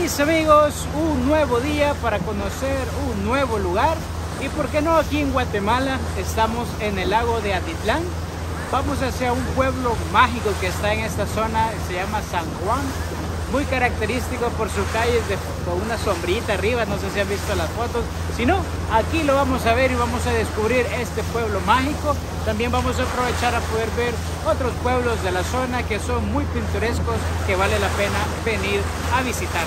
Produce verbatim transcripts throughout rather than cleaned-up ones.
mis amigos, un nuevo día para conocer un nuevo lugar. Y por qué no, aquí en Guatemala estamos en el lago de Atitlán. Vamos hacia un pueblo mágico que está en esta zona, se llama San Juan. Muy característico por sus calles de, con una sombrita arriba, no sé si han visto las fotos. Si no, aquí lo vamos a ver y vamos a descubrir este pueblo mágico. También vamos a aprovechar a poder ver otros pueblos de la zona que son muy pintorescos, que vale la pena venir a visitar.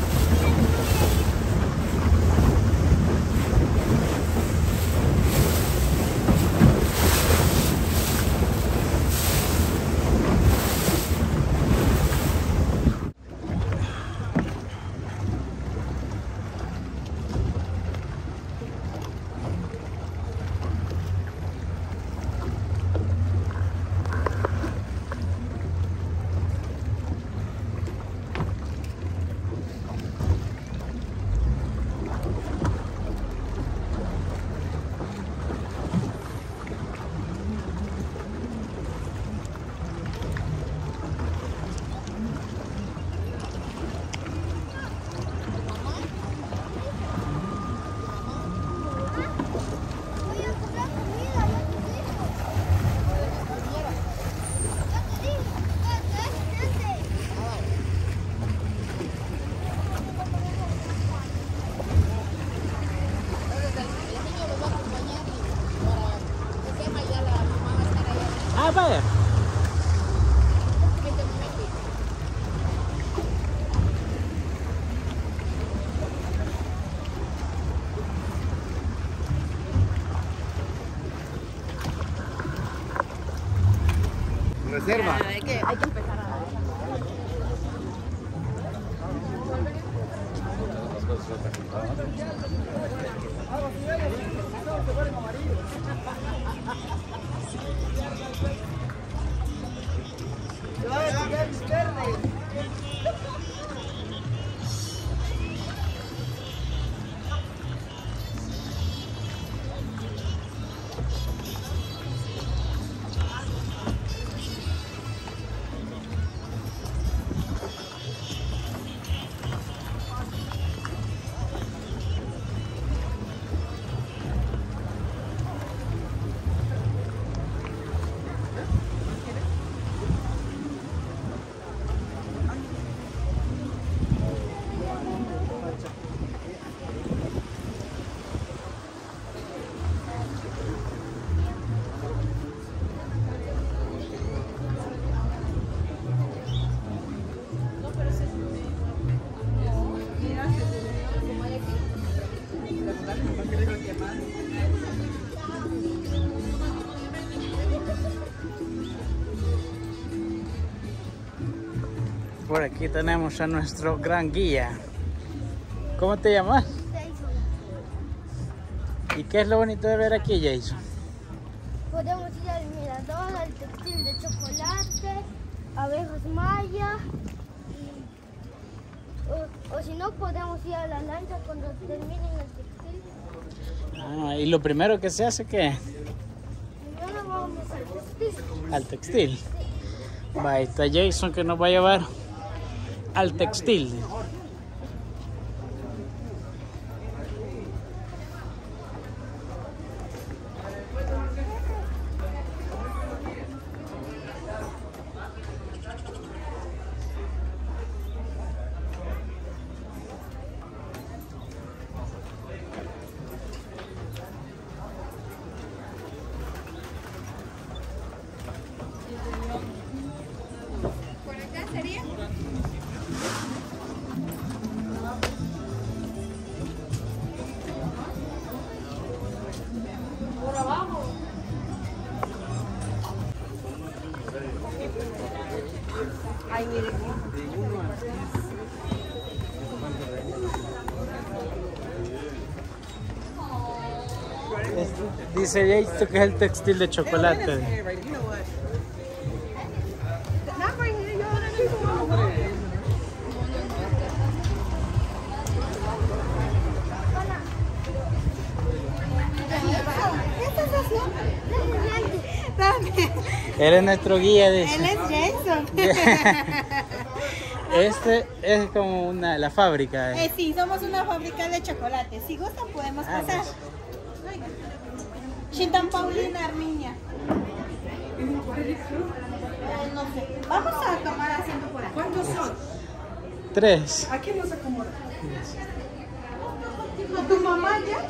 Ah, vaya. Reserva. Hay que, hay que empezar a... Por aquí tenemos a nuestro gran guía. ¿Cómo te llamas? ¿Y qué es lo bonito de ver aquí, Jason? Podemos ir al mirador, al textil de chocolate, abejas maya, y, o, o si no podemos ir a la lancha cuando terminen el textil. Ah, ¿y lo primero que se hace qué? Primero vamos al textil. Al textil. Va, ahí está Jason que nos va a llevar al textil. ¿Por acá sería? Por abajo. Ay, mire. Dice Jason que es el textil de chocolate. Él es nuestro guía. Dice. Él es Jason. Este es como una, la fábrica. Eh, sí, somos una fábrica de chocolate. Si gustan podemos Ah, pasar. Chintan Paulina Armiña. Eh, no sé. Vamos a tomar asiento por aquí. ¿Cuántos son? Tres. ¿A quién nos acomoda? ¿Tu mamá ya?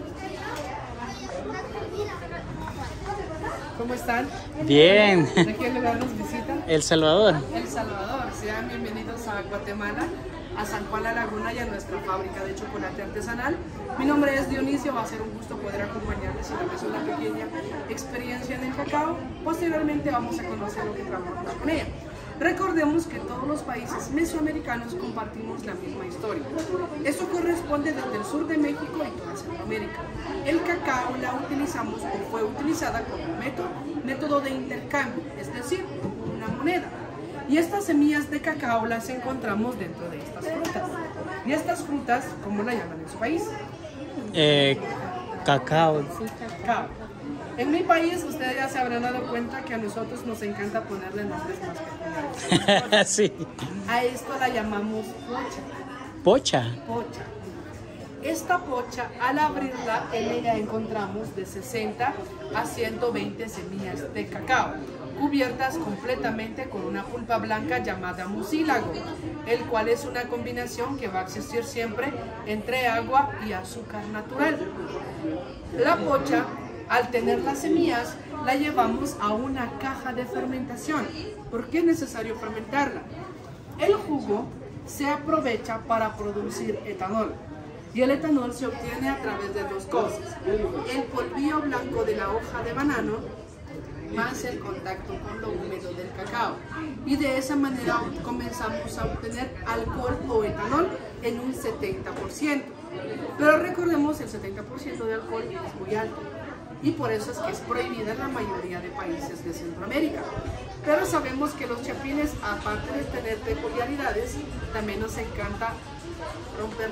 ¿Cómo están? Bien. ¿De qué lugar nos visitan? El Salvador. El Salvador. Sean bienvenidos a Guatemala, a San Juan La Laguna y a nuestra fábrica de chocolate artesanal. Mi nombre es Dionisio, va a ser un gusto poder acompañarles y darles una pequeña experiencia en el cacao. Posteriormente vamos a conocer lo que trabajamos con ella. Recordemos que todos los países mesoamericanos compartimos la misma historia. Esto corresponde desde el sur de México y toda Centroamérica. El cacao la utilizamos o fue utilizada como método, método de intercambio, es decir, una moneda. Y estas semillas de cacao las encontramos dentro de estas frutas. Y estas frutas, ¿cómo la llaman en su país? Eh, cacao. Cacao. En mi país, ustedes ya se habrán dado cuenta que a nosotros nos encanta ponerle nombres más peculiares. Sí. A esto la llamamos pocha. Pocha. Pocha. Esta pocha, al abrirla, en ella encontramos de sesenta a ciento veinte semillas de cacao, cubiertas completamente con una pulpa blanca llamada mucílago, el cual es una combinación que va a existir siempre entre agua y azúcar natural. La pocha, al tener las semillas, la llevamos a una caja de fermentación. ¿Por qué es necesario fermentarla? El jugo se aprovecha para producir etanol. Y el etanol se obtiene a través de dos cosas: el polvillo blanco de la hoja de banano más el contacto con lo húmedo del cacao. Y de esa manera comenzamos a obtener alcohol o etanol en un setenta por ciento. Pero recordemos, el setenta por ciento de alcohol es muy alto. Y por eso es que es prohibida en la mayoría de países de Centroamérica. Pero sabemos que los chapines, aparte de tener peculiaridades, también nos encanta romper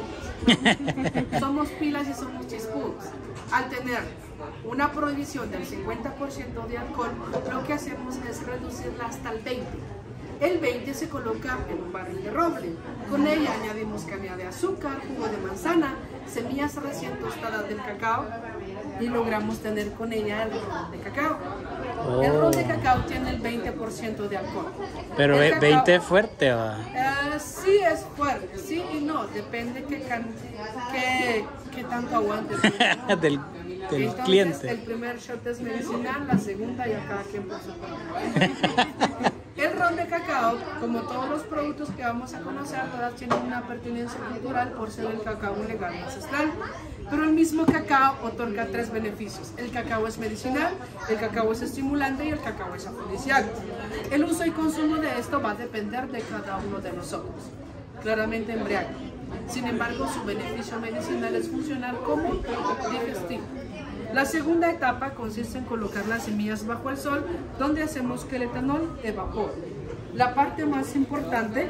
las leyes. Somos pilas y somos chispudos. Al tener una prohibición del cincuenta por ciento de alcohol, lo que hacemos es reducirla hasta el veinte por ciento. El veinte por ciento se coloca en un barril de roble. Con ella añadimos caña de azúcar, jugo de manzana, semillas recién tostadas del cacao y logramos tener con ella el ron de cacao. Oh. El ron de cacao tiene el veinte por ciento de alcohol. Pero El ve- cacao- veinte es fuerte, va. Eh, sí es fuerte, sí y no, depende qué, can, qué, qué tanto aguante. del, del Entonces, cliente. el primer shot es medicinal, la segunda ya cada quien por su parte. El ron de cacao, como todos los productos que vamos a conocer, todas tienen una pertinencia cultural por ser el cacao legal y ancestral. Pero el mismo cacao otorga tres beneficios. El cacao es medicinal, el cacao es estimulante y el cacao es afrodisíaco. El uso y consumo de esto va a depender de cada uno de nosotros. Claramente embriaga. Sin embargo, su beneficio medicinal es funcional como digestivo. La segunda etapa consiste en colocar las semillas bajo el sol, donde hacemos que el etanol evapore. La parte más importante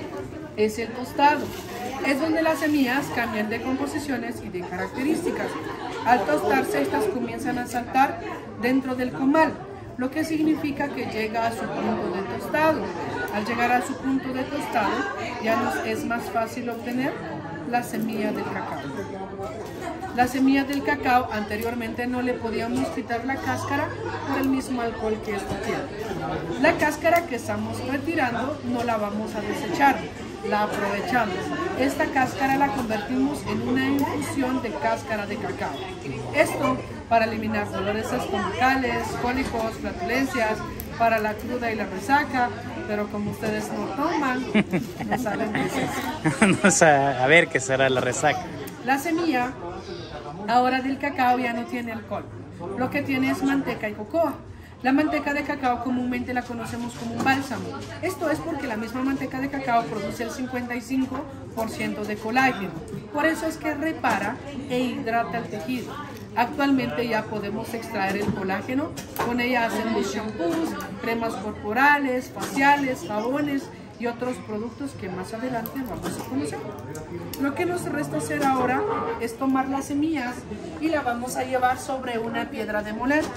es el tostado. Es donde las semillas cambian de composiciones y de características. Al tostarse, estas comienzan a saltar dentro del comal, lo que significa que llega a su punto de tostado. Al llegar a su punto de tostado, ya nos es más fácil obtener la semilla del cacao. La semilla del cacao anteriormente no le podíamos quitar la cáscara por el mismo alcohol que esta tiene. La cáscara que estamos retirando no la vamos a desechar, la aprovechamos. Esta cáscara la convertimos en una infusión de cáscara de cacao. Esto para eliminar dolores estomacales, cólicos, flatulencias, para la cruda y la resaca, pero como ustedes no toman, no saben qué es eso. No sé, a ver qué será la resaca. La semilla ahora del cacao ya no tiene alcohol, lo que tiene es manteca y cocoa. La manteca de cacao comúnmente la conocemos como un bálsamo. Esto es porque la misma manteca de cacao produce el cincuenta y cinco por ciento de colágeno. Por eso es que repara e hidrata el tejido. Actualmente ya podemos extraer el colágeno, con ella hacemos shampoos, cremas corporales, faciales, jabones y otros productos que más adelante vamos a conocer. Lo que nos resta hacer ahora es tomar las semillas y la vamos a llevar sobre una piedra de moler.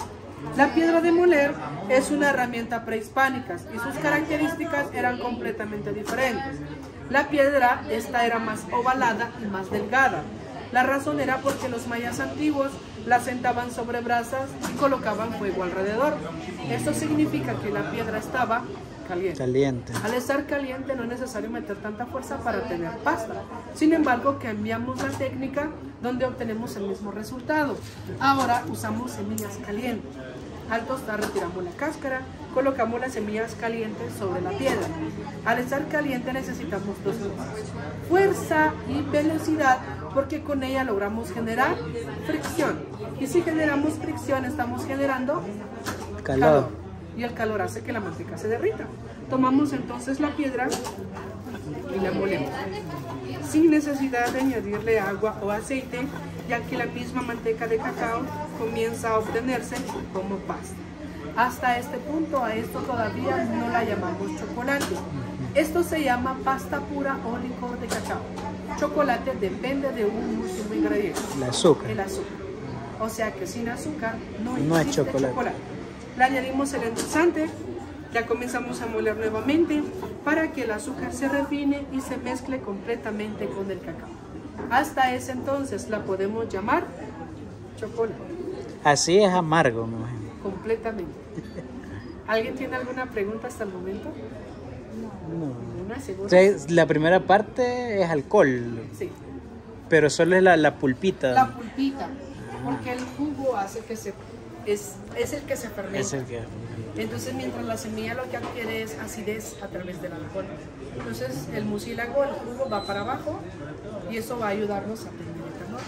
La piedra de moler es una herramienta prehispánica y sus características eran completamente diferentes. La piedra, esta era más ovalada y más delgada. La razón era porque los mayas antiguos la sentaban sobre brasas y colocaban fuego alrededor. Esto significa que la piedra estaba caliente. Caliente. Al estar caliente no es necesario meter tanta fuerza para tener pasta. Sin embargo, cambiamos la técnica donde obtenemos el mismo resultado. Ahora usamos semillas calientes. Al tostar retiramos la cáscara, colocamos las semillas calientes sobre la piedra. Al estar caliente necesitamos dos cosas: fuerza y velocidad, porque con ella logramos generar fricción. Y si generamos fricción estamos generando Calor. calor. Y el calor hace que la manteca se derrita. Tomamos entonces la piedra y la molemos, sin necesidad de añadirle agua o aceite, ya que la misma manteca de cacao comienza a obtenerse como pasta. Hasta este punto, a esto todavía no la llamamos chocolate. Esto se llama pasta pura o licor de cacao. Chocolate depende de un último ingrediente, El azúcar. el azúcar. O sea que sin azúcar no, No es existe chocolate. chocolate. Le añadimos el endulzante, ya comenzamos a moler nuevamente para que el azúcar se refine y se mezcle completamente con el cacao. Hasta ese entonces la podemos llamar chocolate. Así es amargo, me imagino. Completamente. ¿Alguien tiene alguna pregunta hasta el momento? No. ¿Una segura? Entonces, la primera parte es alcohol, Sí. pero solo es la, la pulpita. La pulpita, porque el jugo hace que se... Es, es el que se fermenta. Es el que... Entonces, mientras la semilla lo que adquiere es acidez a través del alcohol. Entonces, el mucílago, el jugo va para abajo y eso va a ayudarnos a tener el calor.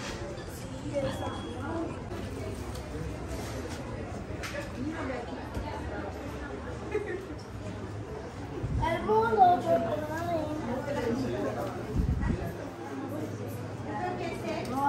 El mundo, no,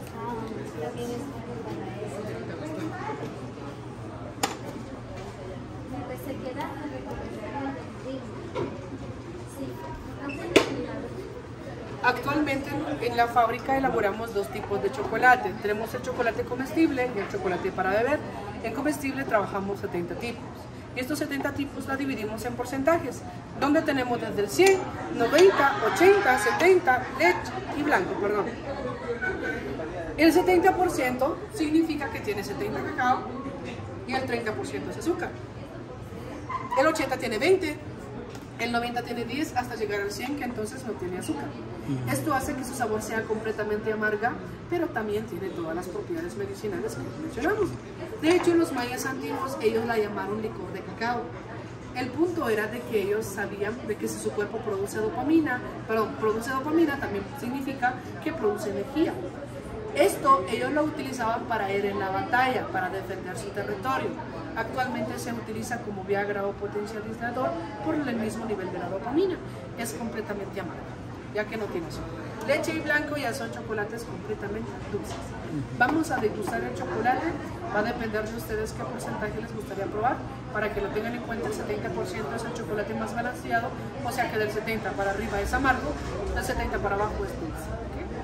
Actualmente en la fábrica elaboramos dos tipos de chocolate. Tenemos el chocolate comestible y el chocolate para beber. En comestible trabajamos setenta tipos. Y estos setenta tipos la dividimos en porcentajes, donde tenemos desde el cien, noventa, ochenta, setenta, leche y blanco, perdón. El setenta por ciento significa que tiene setenta cacao y el treinta por ciento es azúcar. El ochenta tiene veinte, el noventa tiene diez hasta llegar al cien, que entonces no tiene azúcar. Esto hace que su sabor sea completamente amarga, pero también tiene todas las propiedades medicinales que mencionamos. De hecho, los mayas antiguos, ellos la llamaron licor de cacao. El punto era de que ellos sabían de que si su cuerpo produce dopamina, perdón, produce dopamina también significa que produce energía. Esto ellos lo utilizaban para ir en la batalla, para defender su territorio. Actualmente se utiliza como Viagra o potencializador por el mismo nivel de la dopamina. Es completamente amarga, ya que no tiene azúcar. Leche y blanco ya son chocolates completamente dulces. Vamos a degustar el chocolate. Va a depender de ustedes qué porcentaje les gustaría probar. Para que lo tengan en cuenta, el setenta por ciento es el chocolate más balanceado. O sea que del setenta para arriba es amargo, del setenta para abajo es dulce.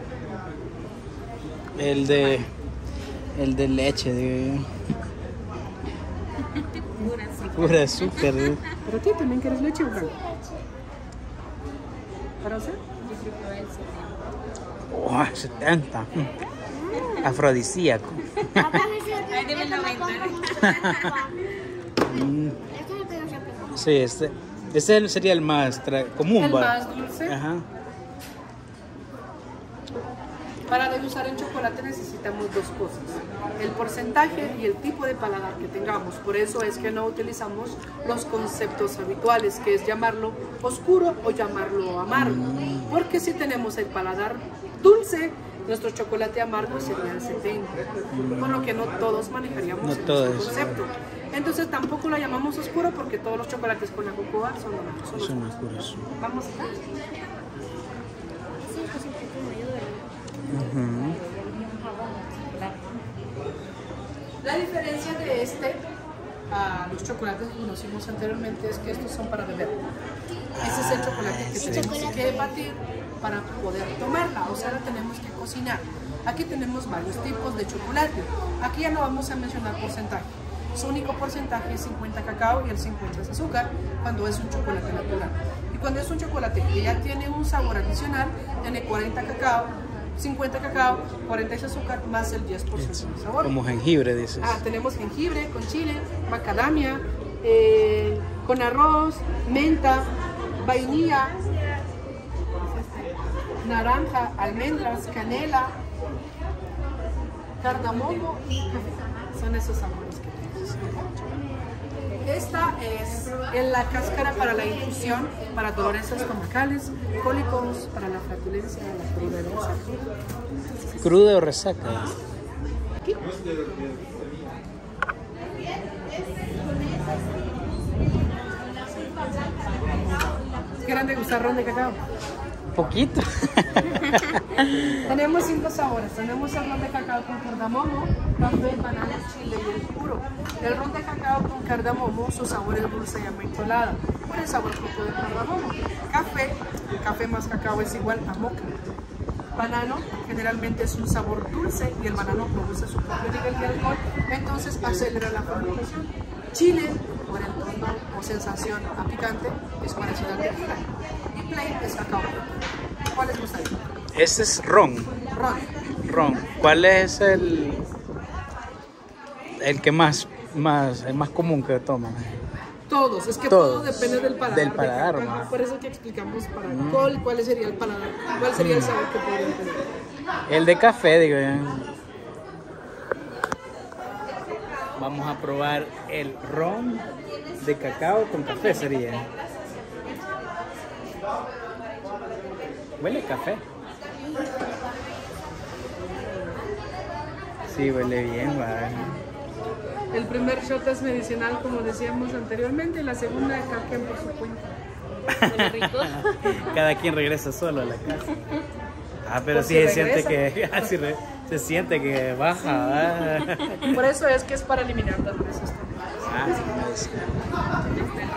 ¿Okay? El de... El de leche, de... Pura azúcar. ¿eh? ¿Pero tú también quieres leche o blanco? ¿Para usted? Oh, setenta. Afrodisíaco. Ahí debe el noventa. Mm, sí, este, este sería el más tra- común. El ¿va? más dulce. Ajá. Para degustar el chocolate necesitamos dos cosas: el porcentaje y el tipo de paladar que tengamos. Por eso es que no utilizamos los conceptos habituales, que es llamarlo oscuro o llamarlo amargo. Porque si tenemos el paladar dulce, nuestro chocolate amargo sería el setenta, por lo que no todos manejaríamos No el todos. mismo concepto. Entonces tampoco lo llamamos oscuro porque todos los chocolates con la cocoa son, son Son oscuros. oscuros. Vamos a ver. Ujú. La diferencia de este a los chocolates que conocimos anteriormente es que estos son para beber. Ese es el chocolate que tenemos que batir para poder tomarla, o sea, la tenemos que cocinar. Aquí tenemos varios tipos de chocolate. Aquí ya no vamos a mencionar porcentaje, su único porcentaje es cincuenta cacao y el cincuenta es azúcar cuando es un chocolate natural. Y cuando es un chocolate que ya tiene un sabor adicional, tiene cuarenta cacao, cincuenta cacao, cuarenta es azúcar, más el diez por ciento de sabor. Como jengibre, dices. Ah, tenemos jengibre con chile, macadamia, eh, con arroz, menta, vainilla, naranja, almendras, canela, cardamomo y café. Son esos sabores que tenemos. Esta es en la cáscara para la infusión, para dolores estomacales, cólicos, para la flatulencia, la cruda de resaca. ¿Cruda o resaca? Aquí. ¿Quieren degustar ron de cacao? Poquito. Tenemos cinco sabores. Tenemos el ron de cacao con cardamomo, café, banana, chile y el puro. El ron de cacao con cardamomo, su sabor es dulce y amentolada, por el sabor propio del cardamomo. Café, el café más cacao es igual a moca. Banano, generalmente es un sabor dulce y el banano produce su propio nivel de alcohol, entonces acelera la fermentación. Chile, por el tono o sensación a picante, es parecido al tequila. Y plain es cacao. ¿Cuál les gustaría? Ese es ron. Ron. Ron. ¿Cuál es el el que más, más, el más común que toman? Todos, es que Todos. todo depende del paladar. Del paladar, de cada- ¿no? Por eso que explicamos para alcohol, cuál sería el paladar, cuál sería el sabor que podrían tener. El de café, digo yo. Vamos a probar el ron de cacao con café, sería. Huele a café. Sí, huele bien, va. El primer shot es medicinal, como decíamos anteriormente, y la segunda de cada quien por su cuenta. Huele rico. Cada quien regresa solo a la casa. Ah, pero Pues sí si se siente regresa. que ah, sí re- se siente que baja. ¿verdad? Por eso es que es para eliminar las grasas también. Ah, sí, pues.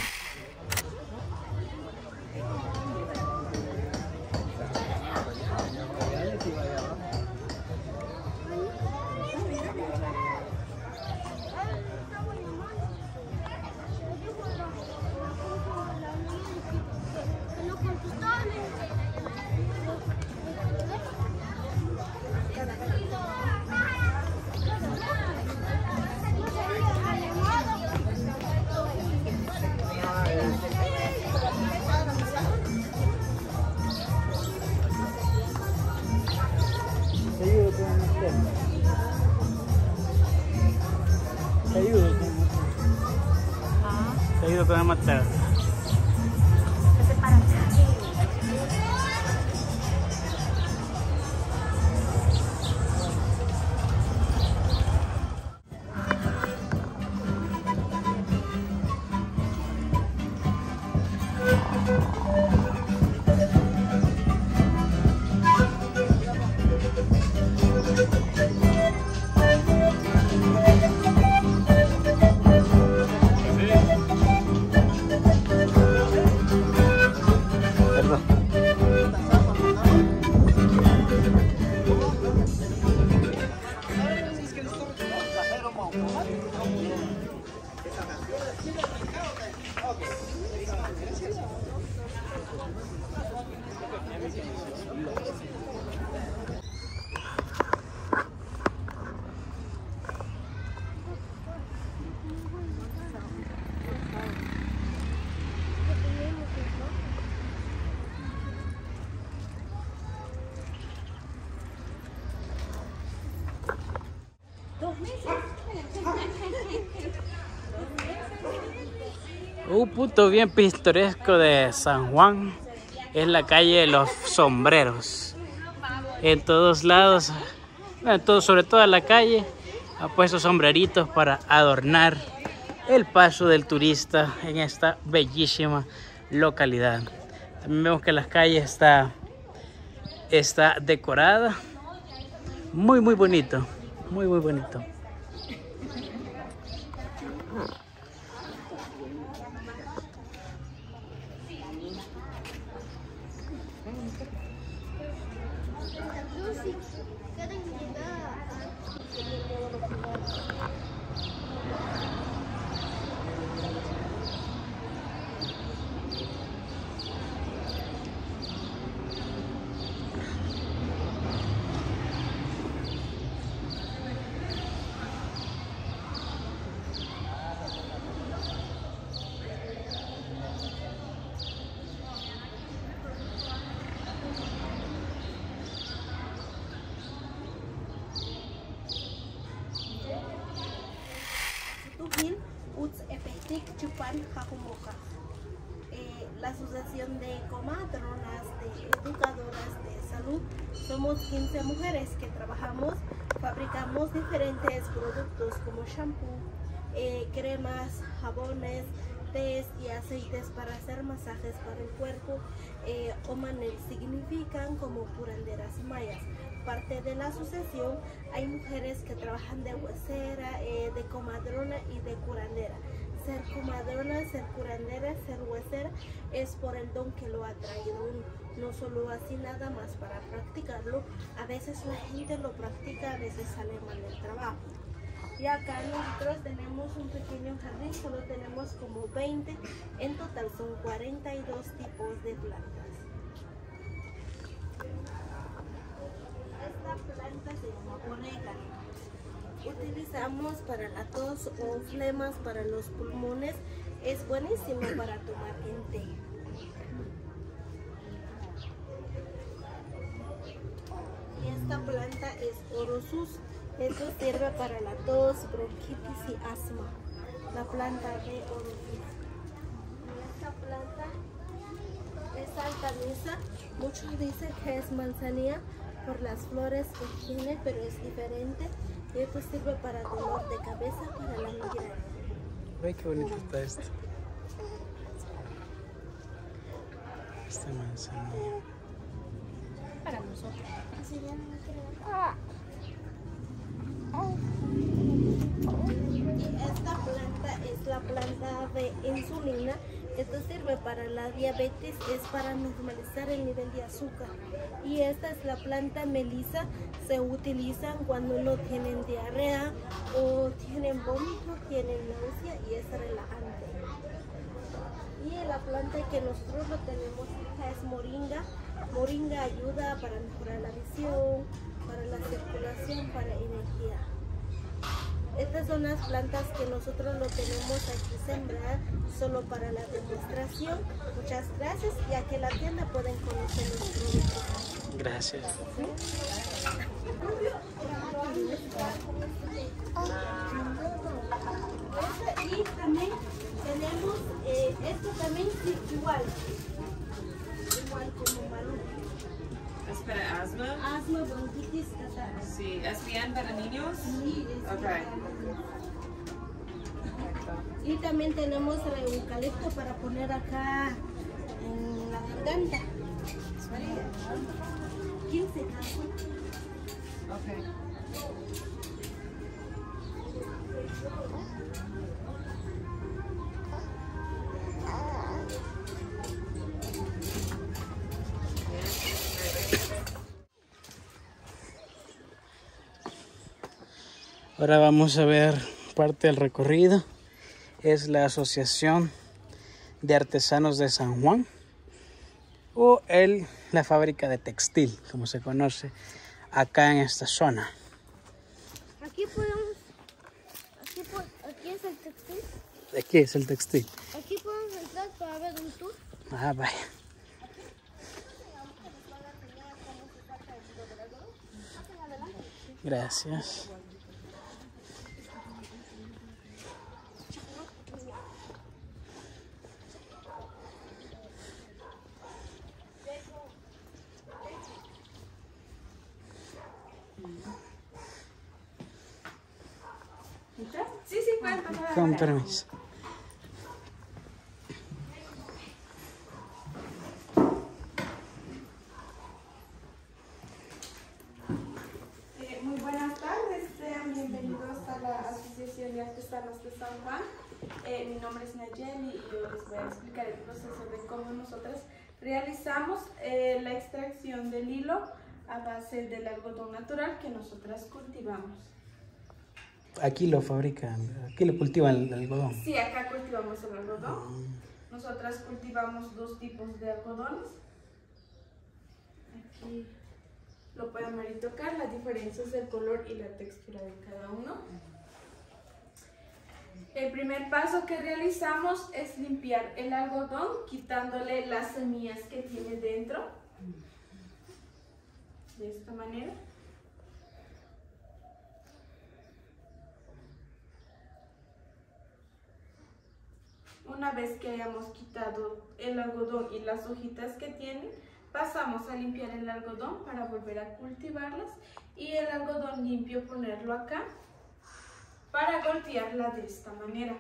Te ayudo con Te ayudo con la matar. Un punto bien pintoresco de San Juan es la calle de los sombreros. En todos lados, en todo, sobre toda la calle, ha puesto sombreritos para adornar el paso del turista en esta bellísima localidad. También vemos que la calle está, está decorada. Muy, muy bonito. Muy, muy bonito. Ajumoca. Eh, la Asociación de Comadronas, de Educadoras de Salud, somos quince mujeres que trabajamos, fabricamos diferentes productos como shampoo, eh, cremas, jabones, tés y aceites para hacer masajes para el cuerpo. eh, Omanel significan como curanderas mayas. Parte de la asociación hay mujeres que trabajan de huesera, eh, de comadrona y de curandera. Ser comadrona, ser curandera, ser huesera es por el don que lo ha traído uno. No solo así nada más para practicarlo. A veces la gente lo practica, a veces sale mal del trabajo. Y acá nosotros tenemos un pequeño jardín, solo tenemos como veinte, en total son cuarenta y dos tipos de plantas. Esta planta se llama orégano. Utilizamos para la tos o flemas para los pulmones, es buenísimo para tomar en té. Y esta planta es Orosus. Esto sirve para la tos, bronquitis y asma. La planta de Orosus. Y esta planta es altamisa. Muchos dicen que es manzanilla por las flores que tiene, pero es diferente. Y esto sirve para dolor de cabeza, para la migraña. Ve qué bonito está esto. Esta manzanilla. Para nosotros. Y esta planta es la planta de insulina. Esto sirve para la diabetes, es para normalizar el nivel de azúcar. Y esta es la planta melisa, se utilizan cuando no tienen diarrea o tienen vómito, tienen náusea y es relajante. Y la planta que nosotros lo tenemos acá es moringa. Moringa ayuda para mejorar la visión, para la circulación, para energía. Estas son las plantas que nosotros lo tenemos aquí sembradas solo para la demostración. Muchas gracias y aquí en la tienda pueden conocer los productos. Gracias. Y también tenemos eh, esto también sí, igual, igual como maluco. ¿Es para asma? Asma, bronquitis, catarro. Sí, ¿es bien para niños? Sí, es Ok. Y también tenemos el eucalipto para poner acá en la garganta. quince casos. Ok. Ahora vamos a ver parte del recorrido. Es la Asociación de Artesanos de San Juan o el, la fábrica de textil, como se conoce acá en esta zona. Aquí podemos, aquí, po- aquí es el textil. Aquí es el textil. Aquí podemos entrar para ver un tour. Ah, vaya. Gracias. Sí, sí, pueden pasar. Con permiso. Eh, muy buenas tardes, sean bienvenidos a la Asociación de Artesanos de San Juan. Eh, mi nombre es Nayeli y yo les voy a explicar el proceso de cómo nosotras realizamos eh, la extracción del hilo a base del algodón natural que nosotras cultivamos. Aquí lo fabrican, aquí lo cultivan el algodón. Sí, acá cultivamos el algodón. Nosotras cultivamos dos tipos de algodones. Aquí lo pueden ver y tocar, la diferencia es el color y la textura de cada uno. El primer paso que realizamos es limpiar el algodón, quitándole las semillas que tiene dentro. De esta manera. Una vez que hayamos quitado el algodón y las hojitas que tienen, pasamos a limpiar el algodón para volver a cultivarlas y el algodón limpio ponerlo acá para golpearla de esta manera.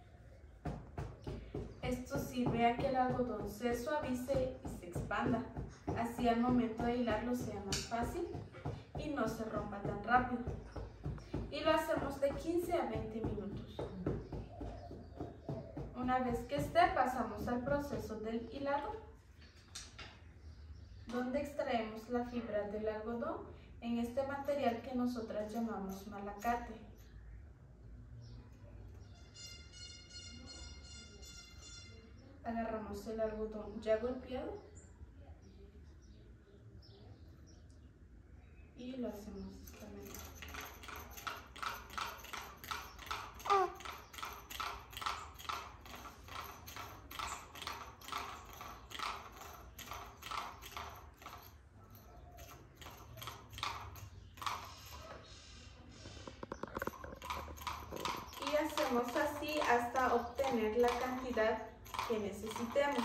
Esto sirve a que el algodón se suavice y se expanda, así al momento de hilarlo sea más fácil y no se rompa tan rápido. Y lo hacemos de quince a veinte minutos. Una vez que esté, pasamos al proceso del hilado, donde extraemos la fibra del algodón en este material que nosotras llamamos malacate. Agarramos el algodón ya golpeado y lo hacemos de esta manera. Y hacemos así hasta obtener la cantidad que necesitemos.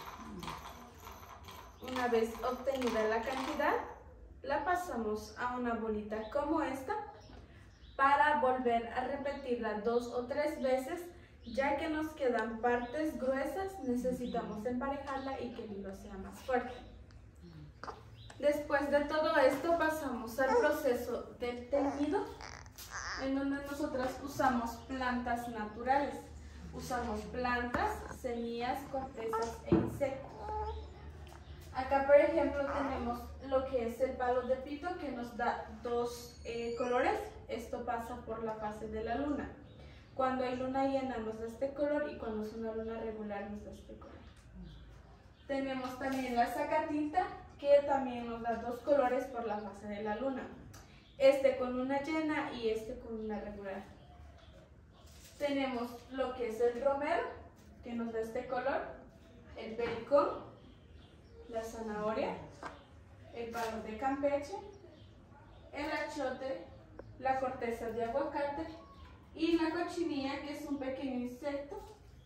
Una vez obtenida la cantidad, la pasamos a una bolita como esta para volver a repetirla dos o tres veces. Ya que nos quedan partes gruesas, necesitamos emparejarla y que el hilo sea más fuerte. Después de todo esto, pasamos al proceso del teñido, en donde nosotras usamos plantas naturales. Usamos plantas, semillas, cortezas e insectos. Acá, por ejemplo, tenemos lo que es el palo de pito, que nos da dos eh, colores. Esto pasa por la fase de la luna. Cuando hay luna llena nos da este color y cuando es una luna regular nos da este color. Tenemos también la sacatinta, que también nos da dos colores por la fase de la luna. Este con luna llena y este con luna regular. Tenemos lo que es el romero, que nos da este color, el pericón, la zanahoria, el palo de campeche, el achote, la corteza de aguacate y la cochinilla, que es un pequeño insecto.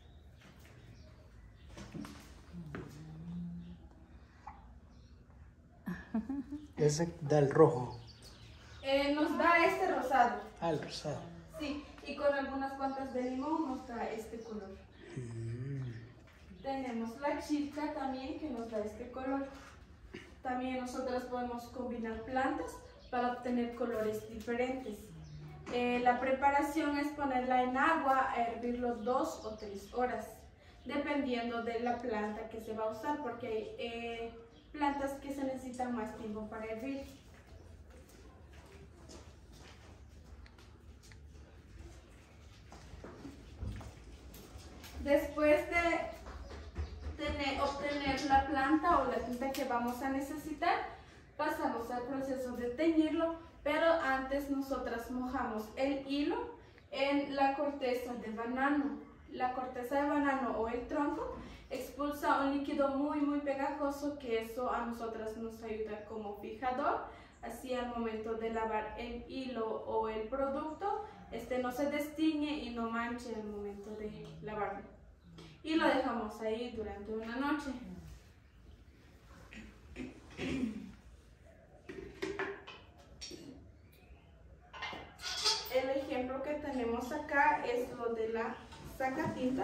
Ese da el rojo. Eh, nos da este rosado. Ah, el rosado. Sí, y con algunas cuantas de limón nos da este color. Mm. Tenemos la chilca también, que nos da este color. También nosotros podemos combinar plantas para obtener colores diferentes. Eh, la preparación es ponerla en agua a hervirlo dos o tres horas, dependiendo de la planta que se va a usar, porque hay eh, plantas que se necesitan más tiempo para hervir. Después de tener, obtener la planta o la tinta que vamos a necesitar, pasamos al proceso de teñirlo, pero antes nosotras mojamos el hilo en la corteza de banano. La corteza de banano o el tronco expulsa un líquido muy muy pegajoso, que eso a nosotras nos ayuda como fijador. Así al momento de lavar el hilo o el producto, este no se destiñe y no manche al momento de lavarlo. Y lo dejamos ahí durante una noche. El ejemplo que tenemos acá es lo de la sacatinta.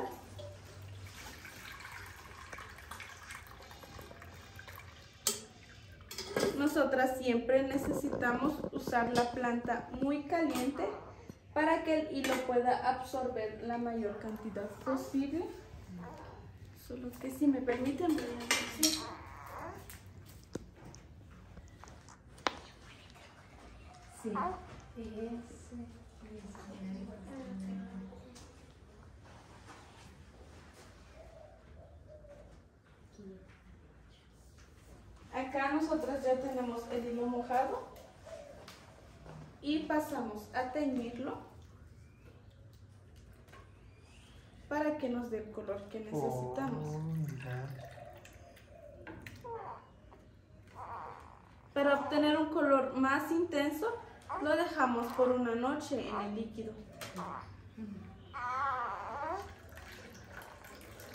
Nosotras siempre necesitamos usar la planta muy caliente para que el hilo pueda absorber la mayor cantidad posible. Solo que si me permiten voy a decir. Sí. Acá nosotros ya tenemos el hilo mojado y pasamos a teñirlo para que nos dé el color que necesitamos. Oh, mira. Para obtener un color más intenso, lo dejamos por una noche en el líquido.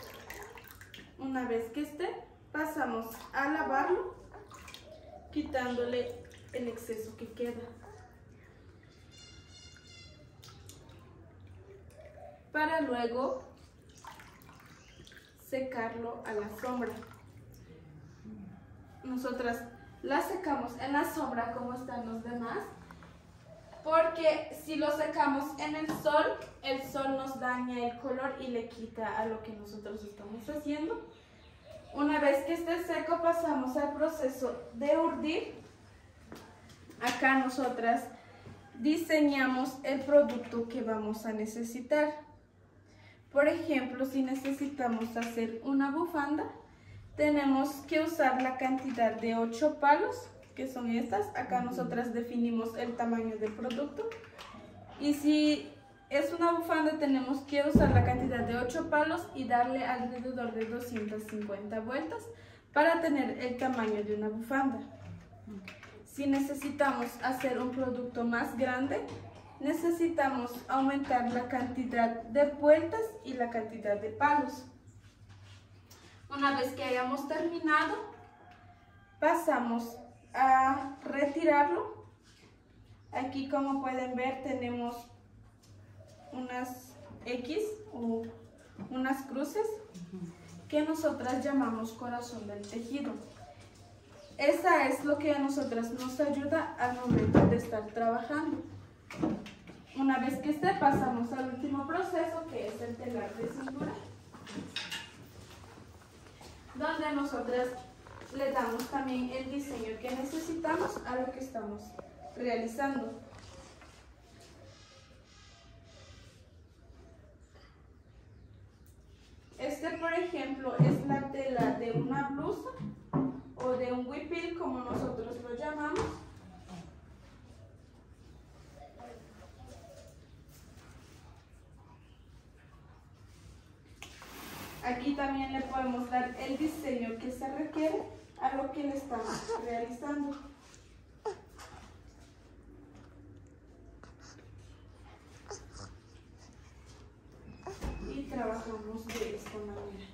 Una vez que esté, pasamos a lavarlo, quitándole el exceso que queda. Para luego secarlo a la sombra. Nosotras la secamos en la sombra como están los demás, porque si lo secamos en el sol, el sol nos daña el color y le quita a lo que nosotros estamos haciendo. Una vez que esté seco, pasamos al proceso de urdir. Acá nosotras diseñamos el producto que vamos a necesitar. Por ejemplo, si necesitamos hacer una bufanda, tenemos que usar la cantidad de ocho palos, que son estas. Acá nosotras definimos el tamaño del producto. Y si es una bufanda, tenemos que usar la cantidad de ocho palos y darle alrededor de doscientas cincuenta vueltas para tener el tamaño de una bufanda. Si necesitamos hacer un producto más grande, necesitamos aumentar la cantidad de vueltas y la cantidad de palos. Una vez que hayamos terminado, pasamos a retirarlo. Aquí, como pueden ver, tenemos unas X o unas cruces que nosotras llamamos corazón del tejido. Esa es lo que a nosotras nos ayuda al momento de estar trabajando. Una vez que esté, pasamos al último proceso, que es el telar de cintura, donde nosotras le damos también el diseño que necesitamos a lo que estamos realizando. Este, por ejemplo, es la tela de una blusa o de un huipil, como nosotros lo llamamos. Aquí también le podemos dar el diseño que se requiere a lo que le estamos realizando. Y trabajamos de esta manera.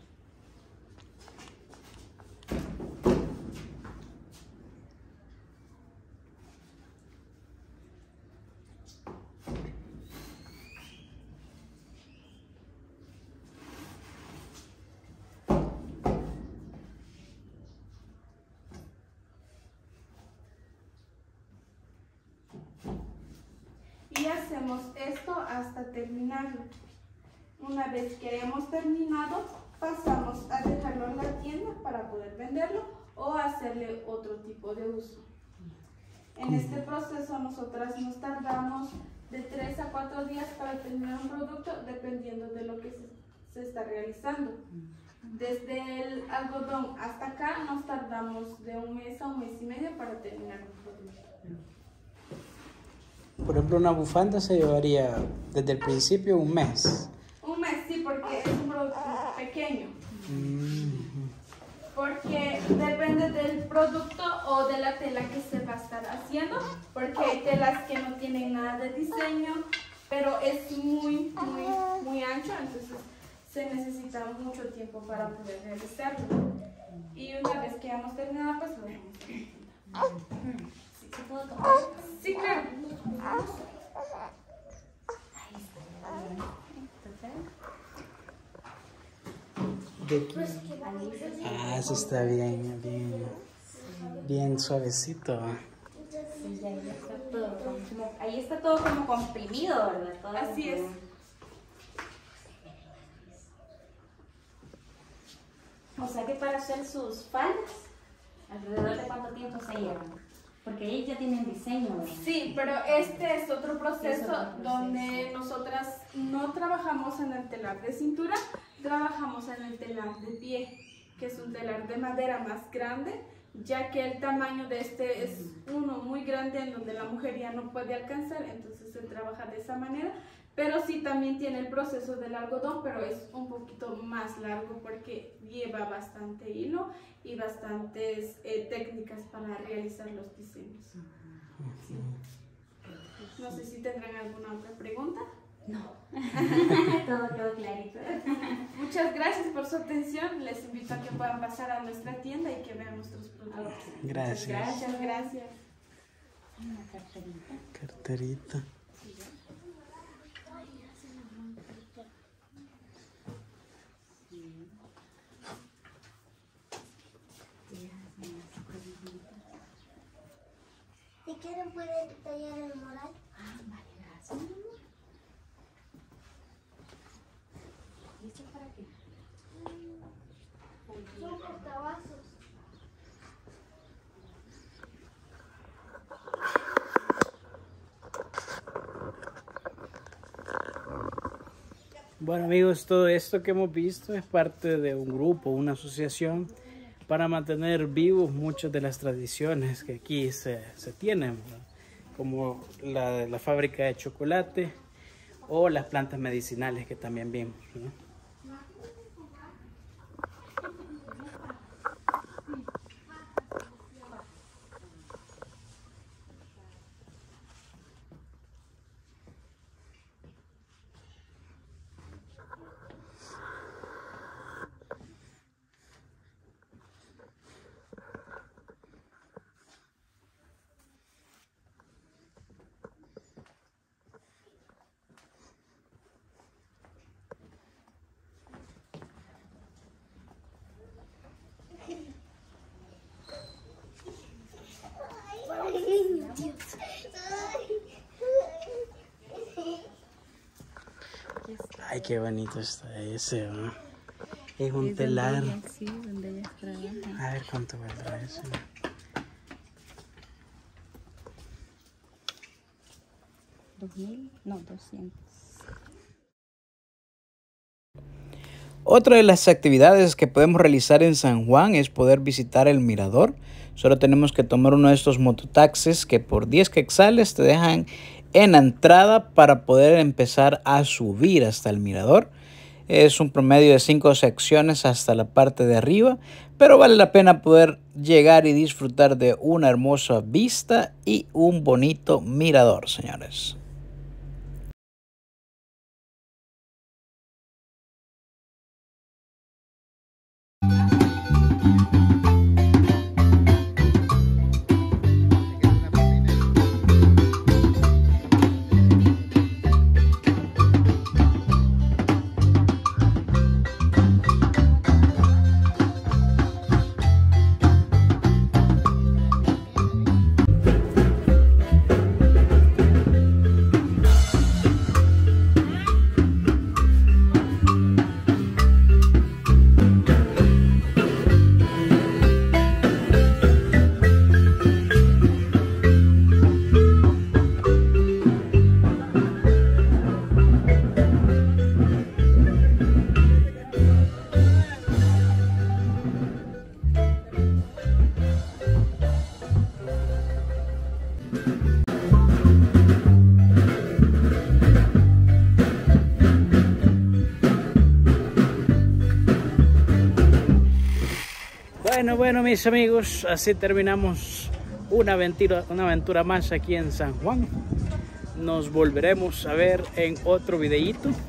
Y hacemos esto hasta terminarlo. Una vez que hayamos terminado, pasamos a dejarlo en la tienda para poder venderlo o hacerle otro tipo de uso. En este proceso nosotras nos tardamos de tres a cuatro días para terminar un producto, dependiendo de lo que se, se está realizando. Desde el algodón hasta acá nos tardamos de un mes a un mes y medio para terminar un producto. Por ejemplo, una bufanda se llevaría desde el principio un mes. Un mes, sí, porque es un producto pequeño. Mm. Porque depende del producto o de la tela que se va a estar haciendo, porque hay telas que no tienen nada de diseño, pero es muy, muy, muy ancho, entonces se necesita mucho tiempo para poder realizarlo. Y una vez que hemos terminado, pues lo dejamos en la tienda. ¿Sí, ¿se puedo tomar? Sí, claro. ¿De aquí? Ah, eso está bien, bien, bien suavecito. Sí, ahí está todo como, ahí está todo como comprimido, ¿verdad? Todo Así como... es. O sea que para hacer sus faldas, ¿alrededor de cuánto tiempo se llevan? Porque ellos ya tienen diseño, ¿verdad? Sí, pero este es otro proceso, Es otro proceso. donde nosotras no trabajamos en el telar de cintura, trabajamos en el telar de pie, que es un telar de madera más grande, ya que el tamaño de este es uno muy grande en donde la mujer ya no puede alcanzar, entonces se trabaja de esa manera. Pero sí también tiene el proceso del algodón, pero es un poquito más largo porque lleva bastante hilo y bastantes eh, técnicas para realizar los diseños. Sí. No sé si tendrán alguna otra pregunta. No. Todo quedó clarito. Muchas gracias por su atención. Les invito a que puedan pasar a nuestra tienda y que vean nuestros productos. Gracias. Gracias, gracias. Una carterita. Carterita. Si quieren pueden tallar el moral. Ah, vale, gracias. ¿Y esto para qué? Son portavasos. Bueno amigos, todo esto que hemos visto es parte de un grupo, una asociación para mantener vivos muchas de las tradiciones que aquí se, se tienen, ¿verdad? Como la de la fábrica de chocolate o las plantas medicinales que también vimos, ¿no? Ay, qué bonito está ese, ¿no? Es un telar. Sí, donde ellas trabajan. A ver cuánto valdrá ese. ¿Dos mil? No, doscientos. Otra de las actividades que podemos realizar en San Juan es poder visitar el mirador. Solo tenemos que tomar uno de estos mototaxis que por diez quetzales te dejan en la entrada para poder empezar a subir hasta el mirador. Es un promedio de cinco secciones hasta la parte de arriba, pero vale la pena poder llegar y disfrutar de una hermosa vista y un bonito mirador, señores. Bueno, bueno mis amigos, así terminamos una aventura, una aventura más aquí en San Juan. Nos volveremos a ver en otro videíto.